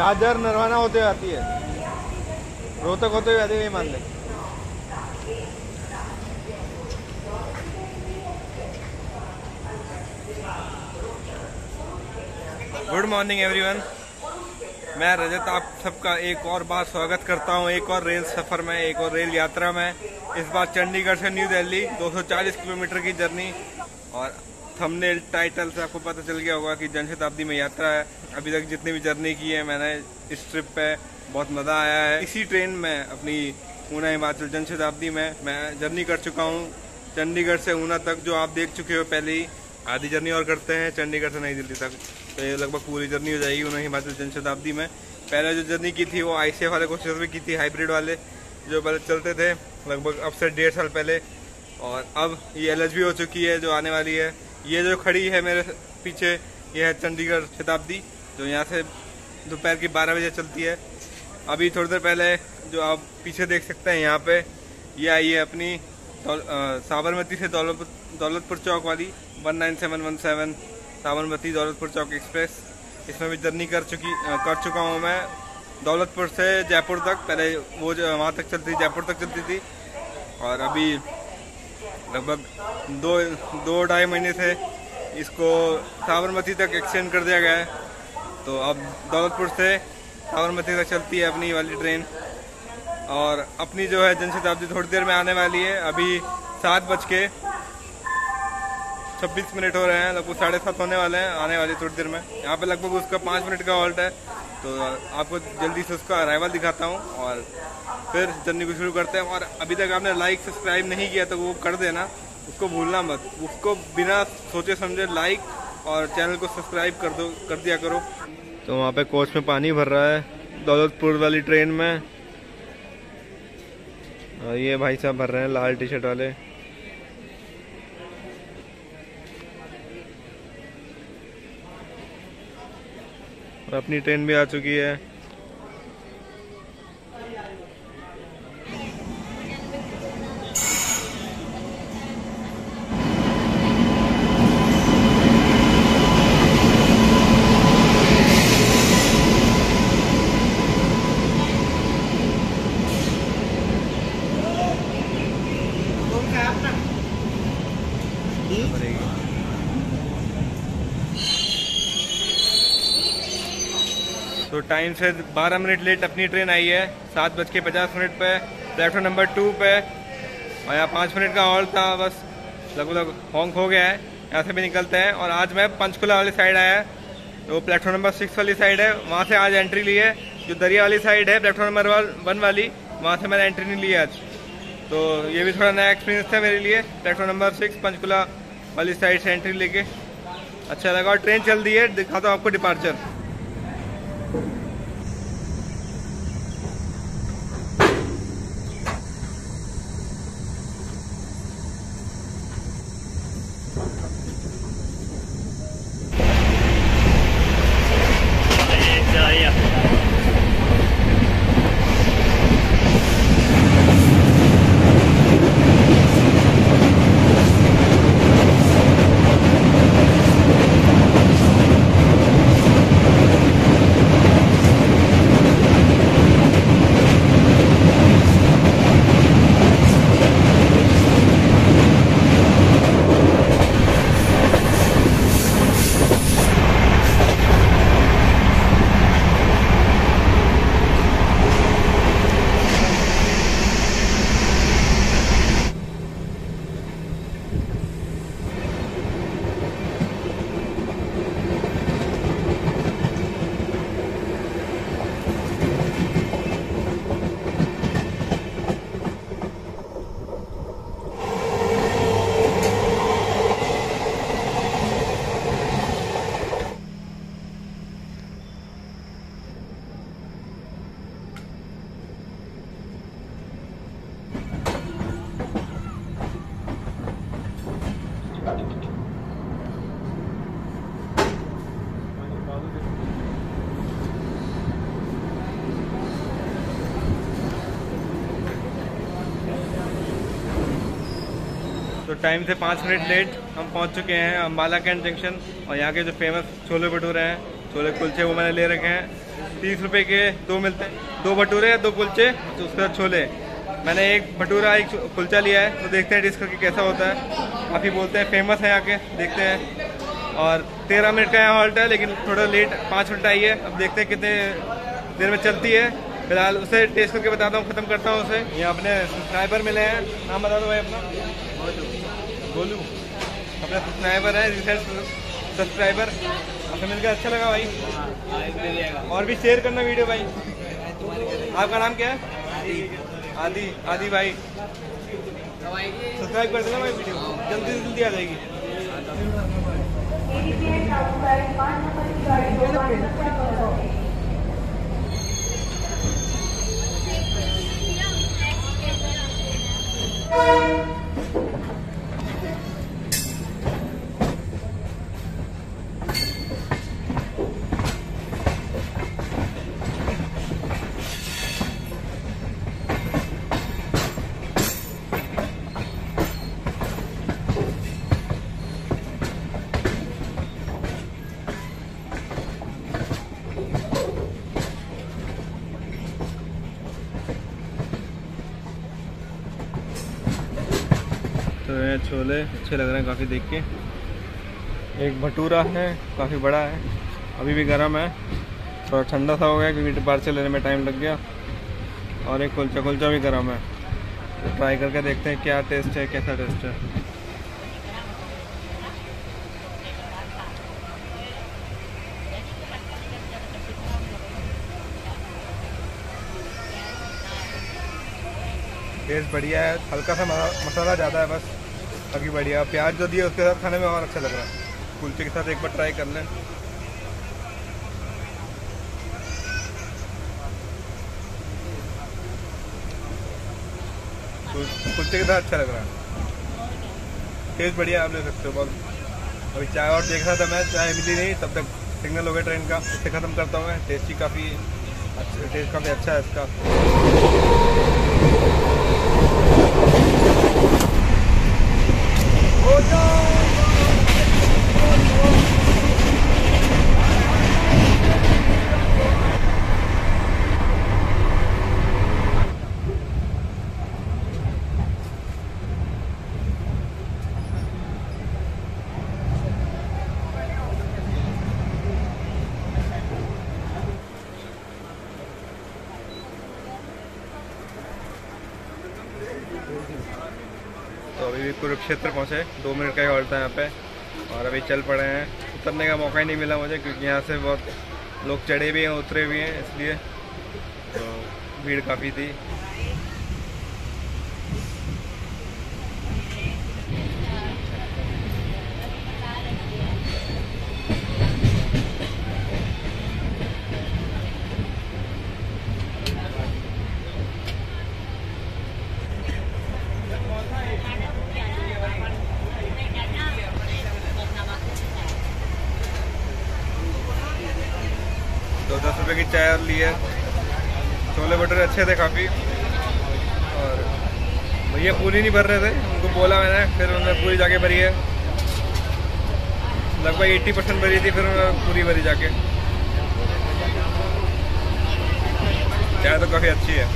दादर नरवाना होते हुए आती है, रोहतक होते हुए आती है, ये मान ले। गुड मॉर्निंग एवरीवन, मैं रजत आप सबका एक और बार स्वागत करता हूं एक और रेल सफ़र में, एक और रेल यात्रा में। इस बार चंडीगढ़ से न्यू दिल्ली 240 किलोमीटर की जर्नी। और थंबनेल टाइटल से आपको पता चल गया होगा कि जनशताब्दी में यात्रा है। अभी तक जितनी भी जर्नी की है मैंने इस ट्रिप पे, बहुत मज़ा आया है। इसी ट्रेन में अपनी ऊना हिमाचल जनशताब्दी में मैं जर्नी कर चुका हूँ चंडीगढ़ से ऊना तक, जो आप देख चुके हो पहले ही। आधी जर्नी और करते हैं चंडीगढ़ से नई दिल्ली तक, तो ये लगभग पूरी जर्नी हो जाएगी ऊना हिमाचल जनशताब्दी में। पहले जो जर्नी की थी वो ICF वाले कोचेस में की थी, हाइब्रिड वाले जो पहले चलते थे लगभग अब से 1.5 साल पहले। और अब ये LHB हो चुकी है जो आने वाली है। ये जो खड़ी है मेरे पीछे, ये है चंडीगढ़ शताब्दी, जो यहाँ से दोपहर की 12 बजे चलती है। अभी थोड़ी देर पहले जो आप पीछे देख सकते हैं यहाँ पे, ये आई है अपनी साबरमती से दौलतपुर चौक वाली 19717 साबरमती दौलतपुर चौक एक्सप्रेस। इसमें भी जर्नी कर चुका हूँ मैं दौलतपुर से जयपुर तक। पहले वो जो वहाँ तक चलती, जयपुर तक चलती थी, और अभी लगभग 2-2.5 महीने से इसको साबरमती तक एक्सटेंड कर दिया गया है। तो अब दौलतपुर से साबरमती तक चलती है अपनी वाली ट्रेन। और अपनी जो है जनशताब्दी थोड़ी देर में आने वाली है। अभी 7:26 हो रहे हैं, लगभग 7:30 होने वाले हैं, आने वाली थोड़ी देर में। यहाँ पे लगभग उसका 5 मिनट का हॉल्ट है, तो आपको जल्दी से उसका अराइवल दिखाता हूँ और फिर जर्नी को शुरू करते हैं। और अभी तक आपने लाइक सब्सक्राइब नहीं किया तो वो कर देना, उसको भूलना मत। उसको बिना सोचे समझे लाइक और चैनल को सब्सक्राइब कर दिया करो। तो वहाँ पे कोच में पानी भर रहा है दौलतपुर वाली ट्रेन में, और ये भाई साहब भर रहे हैं लाल टी-शर्ट वाले। और अपनी ट्रेन भी आ चुकी है। तो टाइम से 12 मिनट लेट अपनी ट्रेन आई है, 7:50 पे प्लेटफॉर्म नंबर 2 पे। और यहाँ 5 मिनट का हॉल्ट था, बस लगभग हॉन्क हो गया है। यहाँ से भी निकलते हैं। और आज मैं पंचकुला वाली साइड आया है, तो प्लेटफॉर्म नंबर 6 वाली साइड है, वहाँ से आज एंट्री ली है। जो दरिया वाली साइड है प्लेटफॉर्म नंबर 1 वाली, वहाँ से मैंने एंट्री नहीं ली आज। तो ये भी थोड़ा नया एक्सपीरियंस था मेरे लिए, प्लेटफॉर्म नंबर 6 पंचकुला वाली साइड से एंट्री लेके अच्छा लगा। और ट्रेन चल दी है, दिखाता हूँ आपको डिपार्चर। तो टाइम से 5 मिनट लेट हम पहुंच चुके हैं अम्बाला कैंट जंक्शन। और यहाँ के जो फेमस छोले भटूरे हैं, छोले कुलचे, वो मैंने ले रखे हैं। 30 रुपए के 2 मिलते हैं, 2 भटूरे 2 कुलचे तो उसके बाद छोले। मैंने एक भटूरा एक कुलचा लिया है, तो देखते हैं टेस्ट करके कैसा होता है। काफ़ी बोलते हैं फेमस है यहाँ के, देखते हैं। और 13 मिनट का यहाँ हॉल्ट है, लेकिन थोड़ा लेट 5 मिनट आई है। अब देखते हैं कितने देर में चलती है। फिलहाल उसे टेस्ट करके बताता हूँ, ख़त्म करता हूँ उसे। यहाँ अपने सब्सक्राइबर मिले हैं, नाम बता दो भाई अपना। बोलू अपना सब्सक्राइबर है, रिसेंट सब्सक्राइबर। आपसे मिलकर अच्छा लगा भाई, और भी शेयर करना वीडियो भाई। आपका नाम क्या है? आदि भाई, सब्सक्राइब कर देना भाई, वीडियो जल्दी से जल्दी आ जाएगी। तो ये छोले अच्छे लग रहे हैं काफ़ी देख के। एक भटूरा है, काफ़ी बड़ा है, अभी भी गर्म है, थोड़ा ठंडा सा हो गया क्योंकि पार्सल लेने में टाइम लग गया। और एक कुलचा भी गर्म है, तो ट्राई करके देखते हैं क्या टेस्ट है, कैसा टेस्ट है। टेस्ट बढ़िया है, हल्का सा मसाला ज़्यादा है बस, बाकी बढ़िया। प्याज जो दिया उसके साथ खाने में और अच्छा लग रहा है। कुलचे के साथ एक बार ट्राई कर लें। कुलचे के साथ अच्छा लग रहा है, टेस्ट बढ़िया, आप ले सकते हो बहुत। अभी चाय और देख रहा था मैं, चाय मिली नहीं, तब तक सिग्नल हो गया ट्रेन का, इससे ख़त्म करता हूँ मैं। टेस्ट काफ़ी अच्छा है इसका। तो अभी भी कुरुक्षेत्र पहुँचे, 2 मिनट का ही हॉल्ट था यहाँ पे, और अभी चल पड़े हैं। उतरने का मौका ही नहीं मिला मुझे क्योंकि यहाँ से बहुत लोग चढ़े भी हैं उतरे भी हैं, इसलिए तो भीड़ काफ़ी थी। तो 10 रुपये की चाय और ली है। छोले भटूरे अच्छे थे काफ़ी, और भैया पूरी नहीं भर रहे थे, उनको बोला मैंने, फिर उन्होंने पूरी जाके भरी है। लगभग 80% भरी थी, फिर उन्होंने पूरी भरी जाके। चाय तो काफ़ी अच्छी है।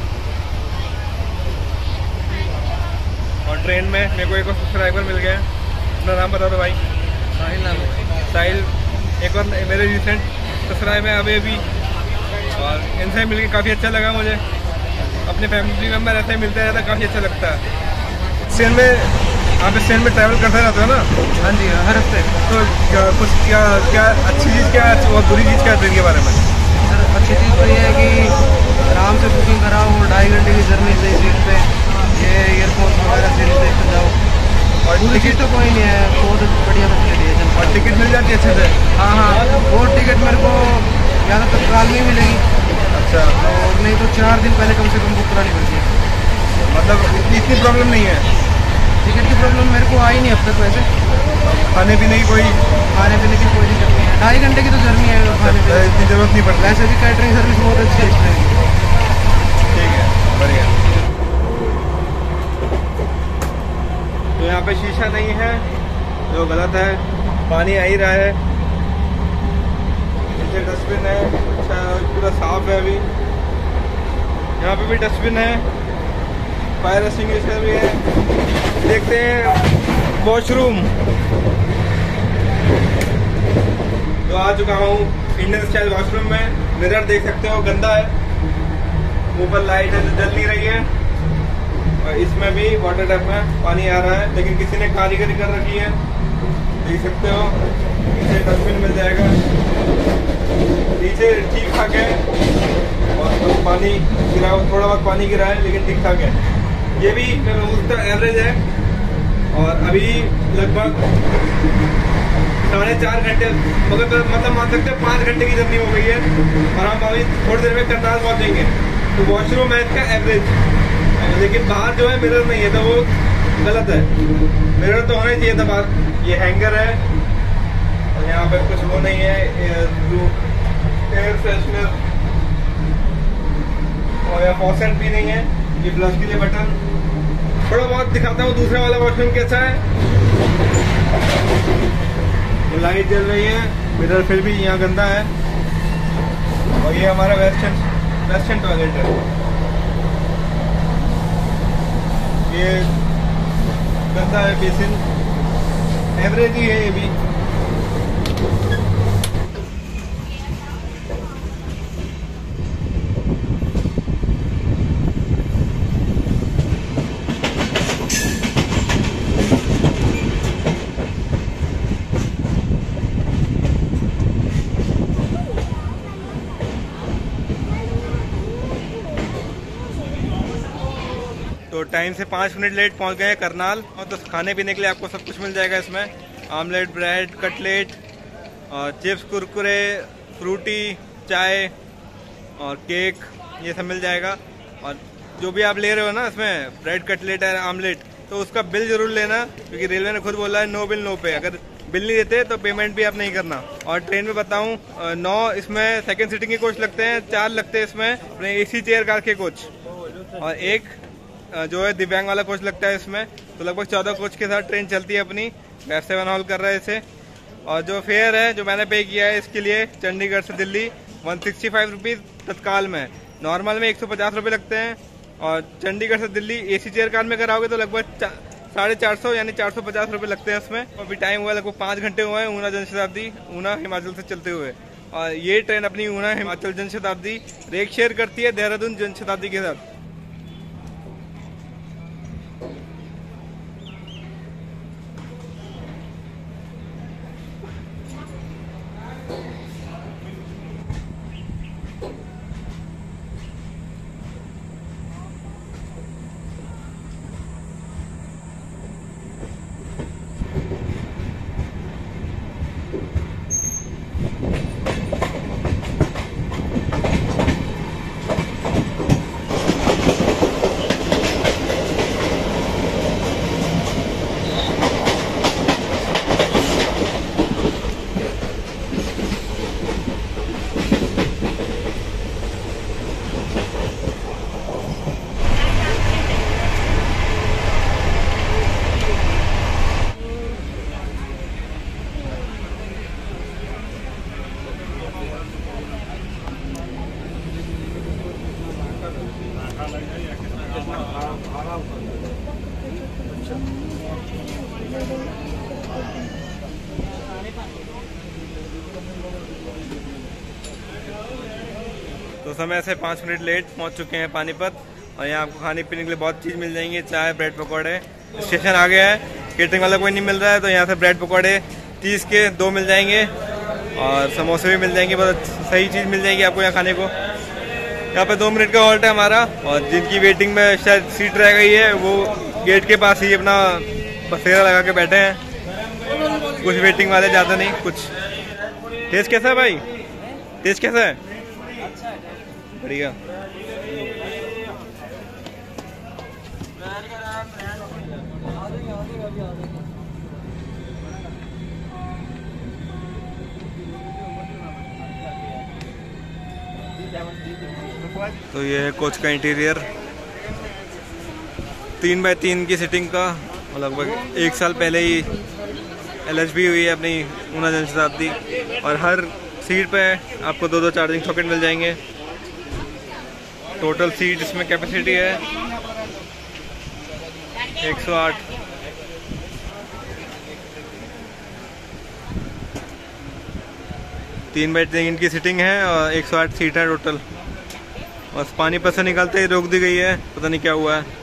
और ट्रेन में मेरे को एक और सब्सक्राइबर मिल गए। अपना नाम बता दो भाई। साहिल नाम है। साहिल एक और मेरे रिसेंट सब्सक्राइब है अभी, और इनसे मिलकर काफ़ी अच्छा लगा मुझे। अपने फैमिली मेम्बर ऐसे मिलते रहता है, काफ़ी अच्छा लगता है। ट्रेन में आप इस ट्रेन में ट्रैवल करते रहते हो ना? हाँ जी, हर हफ्ते। तो क्या अच्छी चीज़ क्या है और बुरी चीज़ क्या है ट्रेन के बारे में? सर अच्छी चीज़ तो ये है कि आराम से बुकिंग कराओ, 2.5 घंटे की जर्नी सही सीट पे, ये ईयरफोन वगैरह से लेकर जाओ। और टिकट तो कोई नहीं है, बहुत बढ़िया फैसिलिटी है। और टिकट मिल जाती है अच्छे से? हाँ, वो टिकट मेरे को ज़्यादा तत्काल में मिलेगी। अच्छा। और नहीं तो 4 दिन पहले कम से कम बुक करानी पड़ती है। मतलब इतनी प्रॉब्लम नहीं है? टिकट की प्रॉब्लम मेरे को आई नहीं अब तक वैसे। खाने पीने की कोई दिक्कत नहीं है। 2.5 घंटे की तो जर्नी है, खाने पीने इतनी जरूरत नहीं पड़ती। वैसे भी कैटरिंग सर्विस बहुत अच्छी है इस ट्रेन की। ठीक है, बढ़िया। तो यहाँ पे शीशा नहीं है, जो गलत है। पानी आ ही रहा है, पीछे डस्टबिन है, अच्छा पूरा साफ है। अभी यहाँ पे भी डस्टबिन है, फायर एक्सटिंग्विशर भी है। देखते हैं वॉशरूम। तो आ चुका हूँ इंडियन स्टाइल वॉशरूम में। मिरर देख सकते हो गंदा है, ऊपर लाइट है जो जल नहीं रही है, और इसमें भी वाटर टैप में पानी आ रहा है, लेकिन किसी ने कारीगरी कर रखी है। देख सकते हो पीछे डस्टबिन मिल जाएगा, नीचे ठीक ठाक है, और तो पानी गिरा, थोड़ा बहुत पानी गिरा है लेकिन ठीक ठाक है। ये भी मैं बोलता एवरेज है। और अभी लगभग 4.5 घंटे, मगर मतलब मान सकते हैं 5 घंटे की जर्नी हो गई है, और हम अभी थोड़ी देर में करनाल पहुंचेंगे। तो वॉशरूम है इसका एवरेज, लेकिन बाहर जो है मिरर नहीं है, तो वो गलत है। मिरर तो होना ही चाहिए था बाहर। ये हैंगर है, और यहाँ पे कुछ वो नहीं है, एयर फ्रेशनर, और यहाँ फॉसेट भी नहीं है। ये फ्लश के लिए बटन। थोड़ा बहुत दिखाता हूँ दूसरा वाला वॉशरूम कैसा है। लाइट जल रही है, मिरर फिर भी यहाँ गंदा है, और ये हमारा वेस्टर्न टॉयलेट है। ये गंदा है, बेसिन एवरेज ही है ये भी। तो टाइम से 5 मिनट लेट पहुंच गए हैं करनाल। और तो खाने पीने के लिए आपको सब कुछ मिल जाएगा इसमें, आमलेट, ब्रेड, कटलेट, और चिप्स, कुरकुरे, फ्रूटी, चाय और केक, ये सब मिल जाएगा। और जो भी आप ले रहे हो ना इसमें ब्रेड, कटलेट और आमलेट, तो उसका बिल जरूर लेना, क्योंकि रेलवे ने खुद बोला है नो बिल नो पे। अगर बिल नहीं देते तो पेमेंट भी आप नहीं करना। और ट्रेन में बताऊं 9 इसमें सेकंड सीटिंग के कोच लगते हैं, 4 लगते हैं इसमें अपने AC चेयर कार के कोच, और एक जो है दिव्यांग वाला कोच लगता है इसमें। तो लगभग 14 कोच के साथ ट्रेन चलती है अपनी। वेब7 हॉल कर रहा है इसे। और जो फेयर है जो मैंने पे किया है इसके लिए, चंडीगढ़ से दिल्ली 165 रुपीज़ तत्काल में। नॉर्मल में 150 रुपये लगते हैं, और चंडीगढ़ से दिल्ली AC चेयर कार में कराओगे तो लगभग 450 यानी 450 रुपये लगते हैं इसमें। अभी टाइम हुआ लगभग 5 घंटे हुए हैं ऊना जनशताब्दी, ऊना हिमाचल से चलते हुए। और ये ट्रेन अपनी ऊना हिमाचल जनशताब्दी रेक शेयर करती है देहरादून जनशताब्दी के साथ। तो समय से 5 मिनट लेट पहुंच चुके हैं पानीपत, और यहाँ आपको खाने पीने के लिए बहुत चीज़ मिल जाएंगी, चाय, ब्रेड पकौड़े। स्टेशन आ गया है, केटरिंग वाला कोई नहीं मिल रहा है, तो यहाँ से ब्रेड पकौड़े 30 के 2 मिल जाएंगे, और समोसे भी मिल जाएंगे। बहुत सही चीज़ मिल जाएगी आपको यहाँ खाने को। यहाँ पे 2 मिनट का हॉल्ट है हमारा, और जिनकी वेटिंग में शायद सीट रह गई है वो गेट के पास ही अपना बसेरा लगा के बैठे हैं। कुछ वेटिंग वाले, ज़्यादा नहीं कुछ। टेस्ट कैसा है भाई? टेस्ट कैसा है? बढ़िया। तो ये है कोच का इंटीरियर, 3x3 की सीटिंग का। लगभग 1 साल पहले ही LHB हुई है अपनी ऊना जनशताब्दी, और हर सीट पे आपको 2 चार्जिंग सॉकेट मिल जाएंगे। टोटल सीट इसमें कैपेसिटी है 108। तीन बैठ इनकी सीटिंग है और 108 सीट है टोटल। बस पानी पर से निकलते ही रोक दी गई है, पता नहीं क्या हुआ है।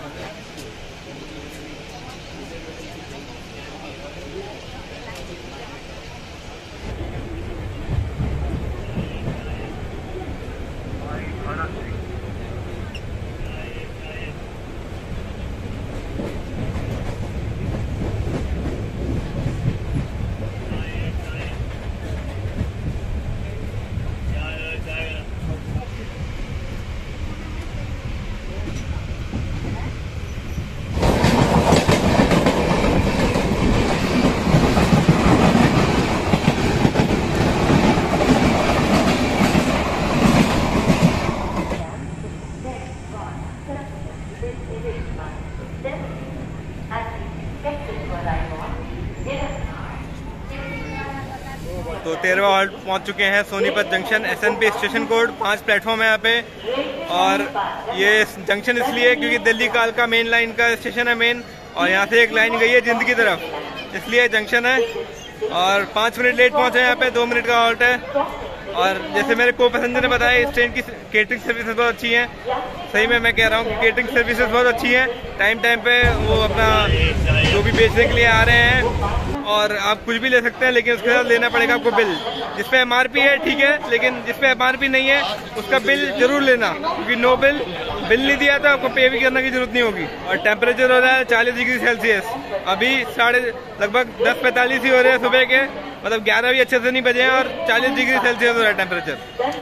तो 13वां हॉल्ट पहुंच चुके हैं, Sonipat junction. SNP station code 5 platform है यहाँ पे। और ये जंक्शन इसलिए क्योंकि दिल्ली कालका मेन लाइन का स्टेशन है मेन, और यहाँ से एक लाइन गई है जिंद की तरफ, इसलिए जंक्शन है। और 5 मिनट लेट पहुंचे यहाँ पे, 2 मिनट का हॉल्ट है। और जैसे मेरे को पैसेंजर ने बताया, इस ट्रेन की केटरिंग सर्विसेज बहुत अच्छी हैं। सही में मैं कह रहा हूँ कि केटरिंग सर्विसेज बहुत अच्छी हैं। टाइम पे वो अपना जो भी बेचने के लिए आ रहे हैं, और आप कुछ भी ले सकते हैं, लेकिन उसके साथ लेना पड़ेगा आपको बिल। जिस पे MRP है ठीक है, लेकिन जिस पे MRP नहीं है उसका बिल जरूर लेना, क्योंकि नो बिल नहीं दिया तो आपको पे भी करने की जरूरत नहीं होगी। और टेम्परेचर हो रहा है 40 डिग्री सेल्सियस। अभी लगभग 10:45 ही हो रहे हैं सुबह के, मतलब 11 भी अच्छे से नहीं बजे हैं, और 40 डिग्री सेल्सियस हो रहा है टेम्परेचर।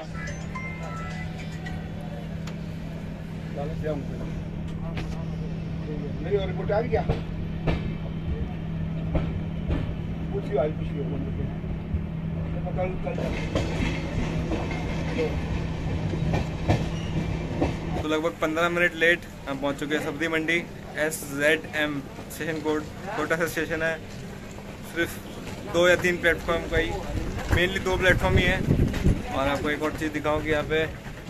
मेरी रिपोर्ट आ गया। तो लगभग 15 मिनट लेट हम पहुंच चुके हैं सब्जी मंडी। SZM स्टेशन कोड, छोटा सा स्टेशन है, सिर्फ 2 या 3 प्लेटफॉर्म का ही, मेनली 2 प्लेटफॉर्म ही है। और आपको एक और चीज़ दिखाऊं कि यहाँ पे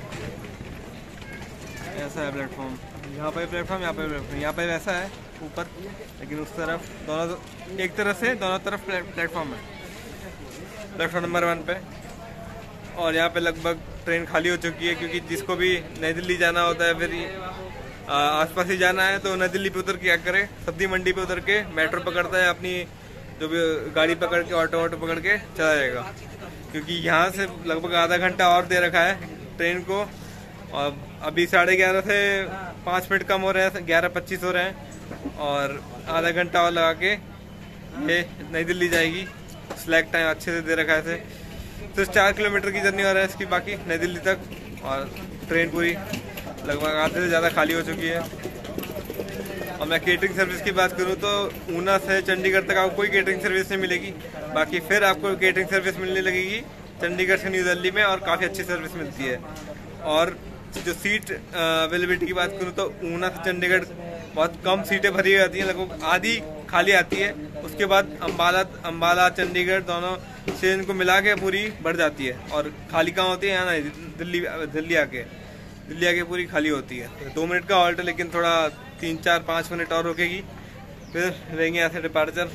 ऐसा है प्लेटफॉर्म, यहाँ पे प्लेटफॉर्म, यहाँ पे प्लेटफॉर्म, यहाँ पे वैसा है ऊपर, लेकिन उस तरफ दोनों एक तरह से दोनों तरफ प्लेटफॉर्म है, प्लेटफॉर्म नंबर 1 पे। और यहाँ पे लगभग ट्रेन खाली हो चुकी है, क्योंकि जिसको भी नई दिल्ली जाना होता है, फिर आसपास ही जाना है, तो नई दिल्ली पे उतर के क्या करे, सब्जी मंडी पे उतर के मेट्रो पकड़ता है, अपनी जो भी गाड़ी पकड़ के ऑटो पकड़ के चला जाएगा। क्योंकि यहाँ से लगभग आधा घंटा और दे रखा है ट्रेन को, और अभी 11:30 से 5 मिनट कम हो रहे हैं, 11:25 हो रहे हैं, और आधा घंटा और लगा के ये नई दिल्ली जाएगी। स्लैक टाइम अच्छे से दे रखा है इसे। तो 4 किलोमीटर की जर्नी हो रहा है इसकी बाकी नई दिल्ली तक, और ट्रेन पूरी लगभग आधे से ज़्यादा खाली हो चुकी है। और मैं केटरिंग सर्विस की बात करूं तो ऊना से चंडीगढ़ तक आपको कोई केटरिंग सर्विस नहीं मिलेगी, बाकी फिर आपको केटरिंग सर्विस मिलने लगेगी चंडीगढ़ से न्यू दिल्ली में, और काफ़ी अच्छी सर्विस मिलती है। और जो सीट अवेलेबिलिटी की बात करूं तो ऊना से चंडीगढ़ बहुत कम सीटें भरी जाती हैं, लगभग आधी खाली आती है। उसके बाद अम्बाला चंडीगढ़ दोनों स्टेशन को मिला के पूरी बढ़ जाती है, और खाली कहाँ होती है यहाँ नहीं, दिल्ली आके पूरी खाली होती है। 2 मिनट का हॉल्ट है, लेकिन थोड़ा 3, 4, 5 मिनट और रुकेगी, फिर रहेंगे यहाँ से डिपार्चर।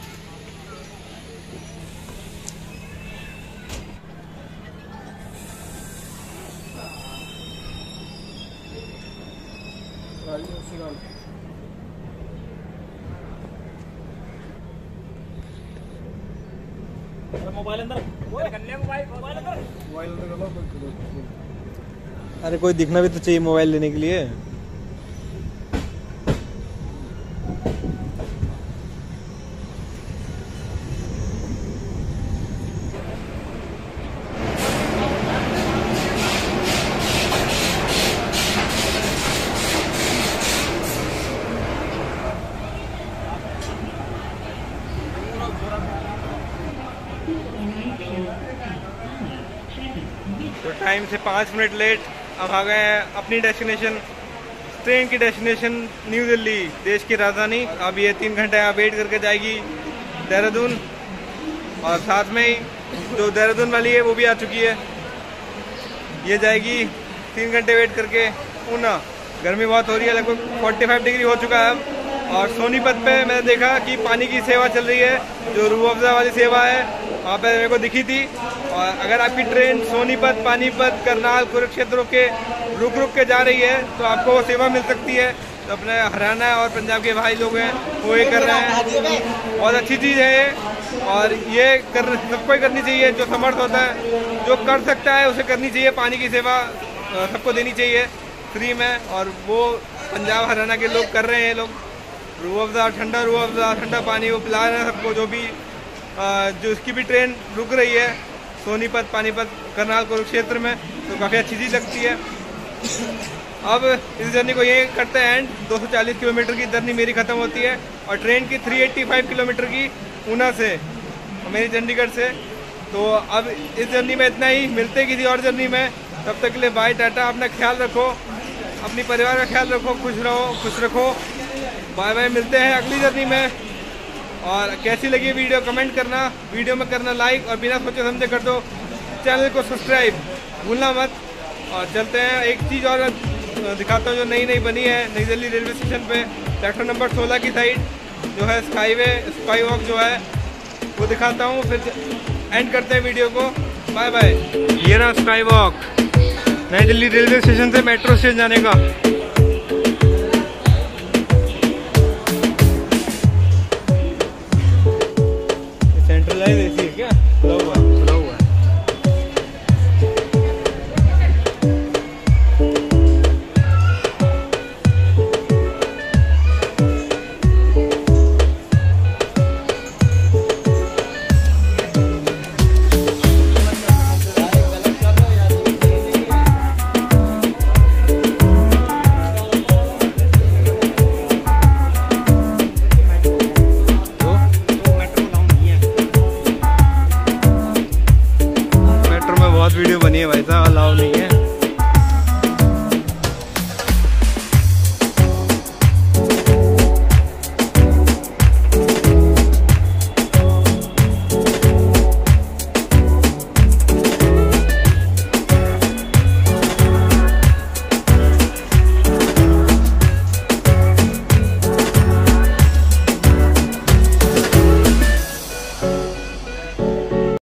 मोबाइल अंदर, अरे कोई दिखना भी तो चाहिए मोबाइल लेने के लिए। तो टाइम से 5 मिनट लेट अब आ गए हैं अपनी डेस्टिनेशन, ट्रेन की डेस्टिनेशन न्यू दिल्ली, देश की राजधानी। अब ये 3 घंटे यहाँ वेट करके जाएगी देहरादून, और साथ में ही जो देहरादून वाली है वो भी आ चुकी है। ये जाएगी 3 घंटे वेट करके ऊना। गर्मी बहुत हो रही है, लगभग 45 डिग्री हो चुका है अब। और सोनीपत पे मैंने देखा कि पानी की सेवा चल रही है, जो रूह अफ़ज़ा वाली सेवा है वहाँ पे मेरे को दिखी थी। और अगर आपकी ट्रेन सोनीपत, पानीपत, करनाल, कुरुक्षेत्र के रुक के जा रही है तो आपको वो सेवा मिल सकती है। तो अपने हरियाणा और पंजाब के भाई लोग हैं वो ये कर रहे हैं, बहुत अच्छी चीज़ है ये। और ये सबको ही करनी चाहिए, जो समर्थ होता है, जो कर सकता है उसे करनी चाहिए। पानी की सेवा सबको देनी चाहिए फ्री में, और वो पंजाब हरियाणा के लोग कर रहे हैं। लोग रूह अफ़ज़ा, ठंडा रूह अफ़ज़ा, ठंडा पानी वो पिला रहे हैं सबको। जो भी जो उसकी भी ट्रेन रुक रही है सोनीपत, पानीपत, करनाल, कुरुक्षेत्र में, तो काफ़ी अच्छी चीज़ लगती है। अब इस जर्नी को ये करते हैं एंड 240 किलोमीटर की जर्नी मेरी ख़त्म होती है और ट्रेन की 385 किलोमीटर की ऊना से, मेरी चंडीगढ़ से। तो अब इस जर्नी में इतना ही, मिलते किसी और जर्नी में। तब तक के लिए बाय, टाटा। अपना ख्याल रखो, अपनी परिवार का ख्याल रखो, खुश रहो, खुश रखो। बाय बाय, मिलते हैं अगली जर्नी में। और कैसी लगी वीडियो कमेंट करना, वीडियो में करना लाइक, और बिना सोचे समझे कर दो चैनल को सब्सक्राइब भूलना मत। और चलते हैं, एक चीज़ और दिखाता हूँ जो नई बनी है नई दिल्ली रेलवे स्टेशन पे, सेक्टर नंबर 16 की साइड जो है स्काई वॉक जो है वो दिखाता हूँ, फिर एंड करते हैं वीडियो को। Bye bye. ये रहा स्काई वॉक नई दिल्ली रेलवे स्टेशन से मेट्रो स्टेशन जाने का।